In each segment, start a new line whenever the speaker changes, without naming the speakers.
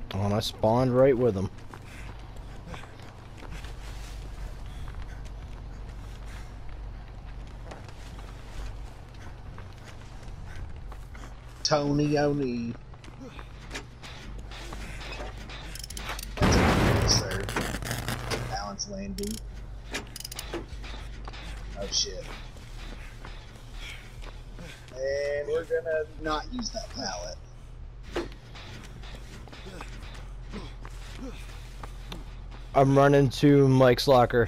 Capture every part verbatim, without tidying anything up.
Oh, and I spawned right with him.
Tony O'Neill. That's a good sir. Balance landing. Oh shit. And we're gonna not use that pallet.
I'm running to Mike's locker.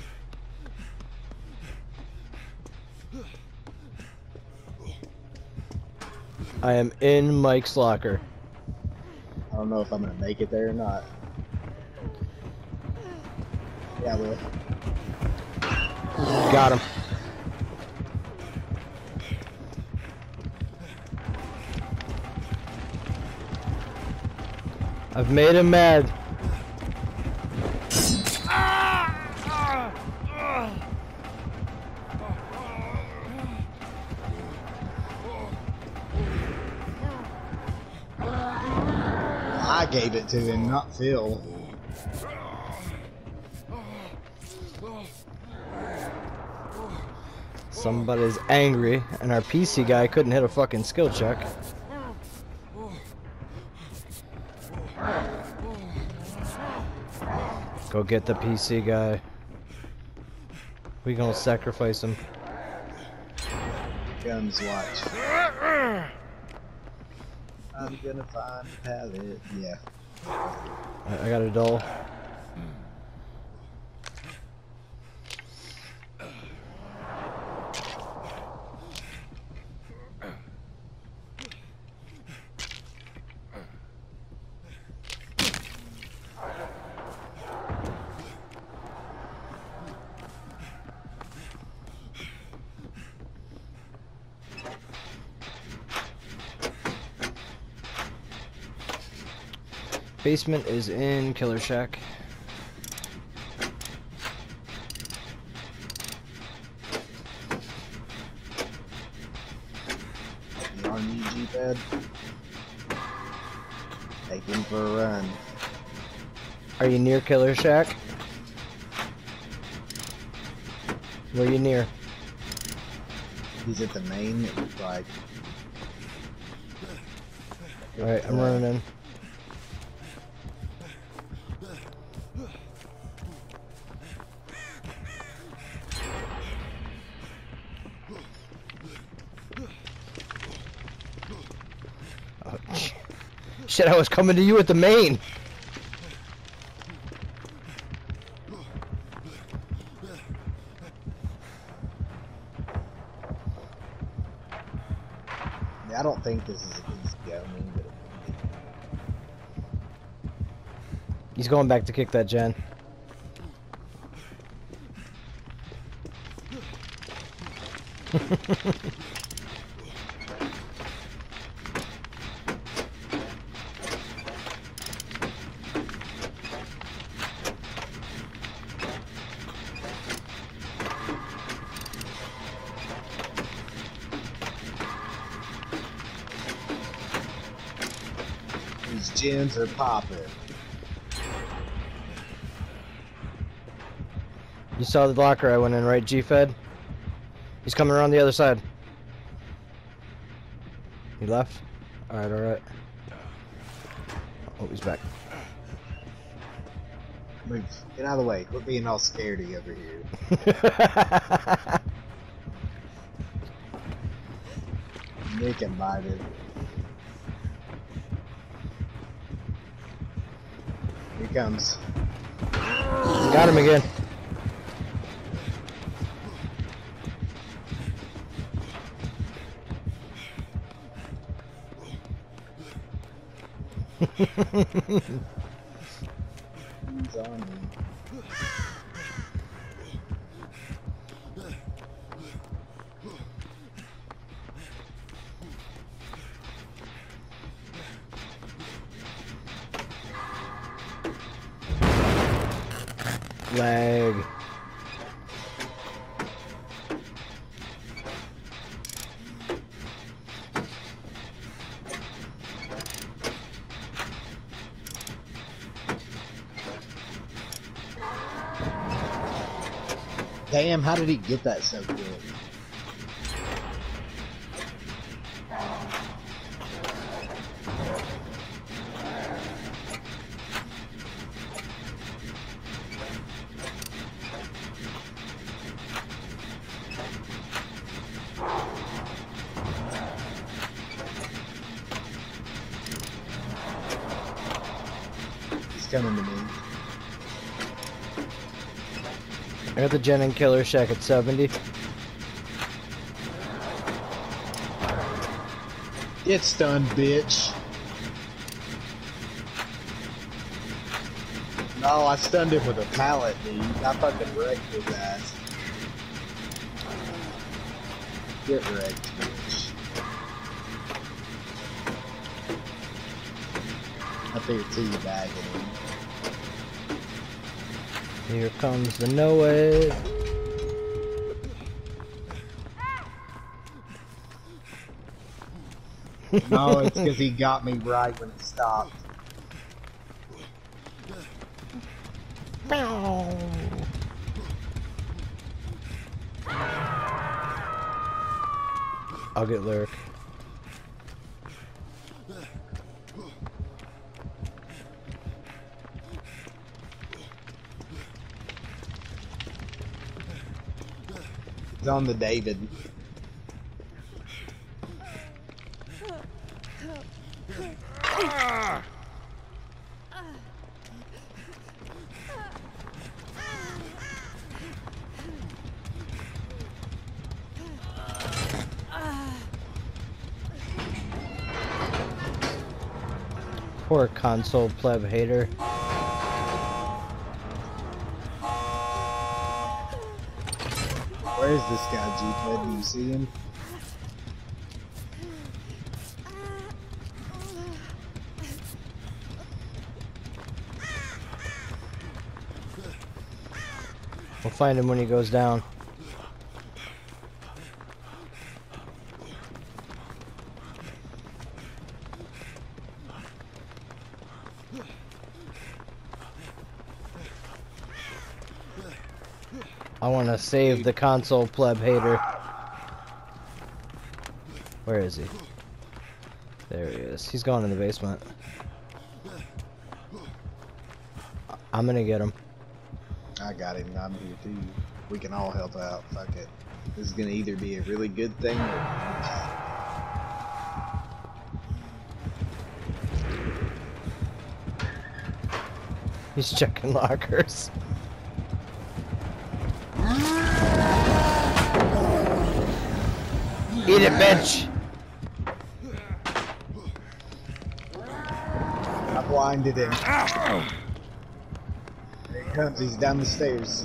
I am in Mike's locker.
I don't know if I'm gonna make it there or not. Yeah, I will.
Got him. I've made him mad.
I gave it to him, not Phil.
Somebody's angry, and our P C guy couldn't hit a fucking skill check. Go get the P C guy. We gonna sacrifice him.
Guns, watch. I'm gonna find a pallet. Yeah.
I, I got a doll. Basement is in Killer Shack.
You on you, G-Pad? Take him for a run.
Are you near Killer Shack? Where are you near?
He's at the main, it looks like.
Alright, I'm running in. Oh, shit, I was coming to you at the main.
I don't think this is a easy go. I mean, but
He's going back to kick that gen.
these gens are popping.
You saw the locker I went in, right, G-Fed? He's coming around the other side. He left? Alright, alright. Oh, he's back.
Move. Get out of the way. Quit being all scaredy over here. Nick invited. Here he comes.
Got him again.
He's on me.
Lag.
Damn, how did he get that so quick? He's coming to me.
I got the Gen and Killer Shack at seventy.
Get stunned, bitch. No, I stunned him with a pallet, dude. I fucking wrecked his ass. Get wrecked, bitch. I figured teabagging him.
Here comes the Noed.
No, it's because he got me right when it stopped.
I'll get Lyric.
It's on the David.
Poor console pleb hater.
Where is this guy, G-Ped? Do you see him?
We'll find him when he goes down. I want to save the console pleb hater. Where is he? There he is. He's gone in the basement. I'm gonna get him.
I got him. I'm here too. We can all help out. Fuck it. This is gonna either be a really good thing or bad.
He's checking lockers. Eat it, bitch!
I blinded him. There he comes. He's down the stairs.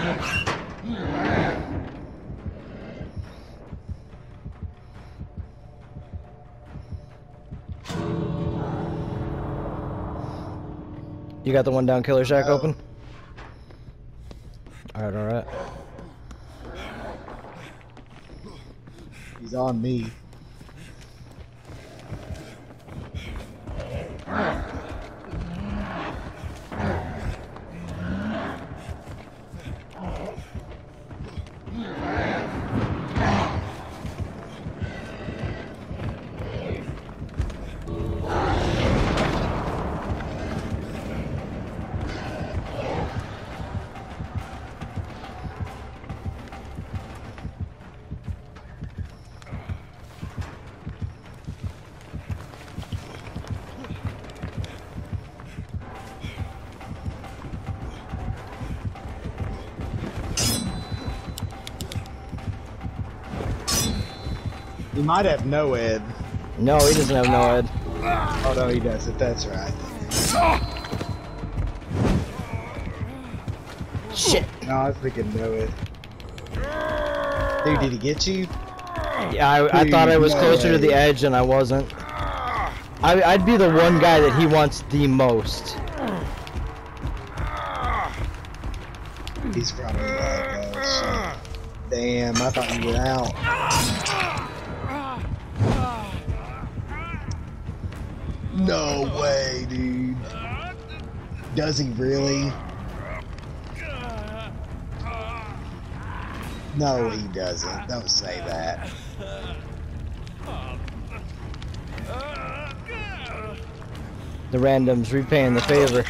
You got the one down Killer Shack
No.
open? Alright, alright.
He's on me. He might have no Ed.
No, he doesn't have no Ed.
Oh no, he doesn't. That's right.
Shit.
No, I was thinking no Ed. Dude, did he get you?
Yeah, I, I thought I was
No
closer to
way.
the edge and I wasn't. I, I'd be the one guy that he wants the most.
He's probably like, oh shit. Damn, I thought you were out. No way, dude. Does he really? No, he doesn't. Don't say that.
The random's repaying the favor.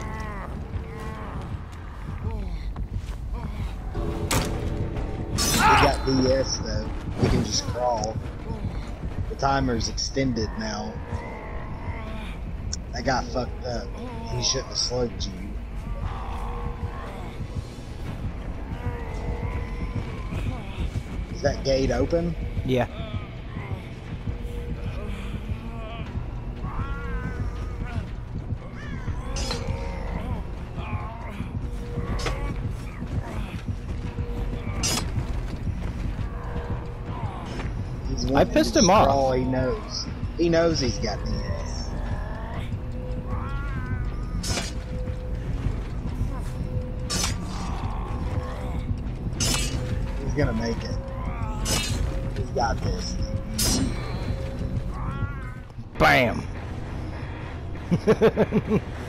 We got D S though. We can just crawl. The timer's extended now. That guy fucked up. He shouldn't have slugged you. Is that gate open?
Yeah.
He's
I pissed him off.
All he knows. He knows he's got D S. He's gonna make it. He's got this.
Bam.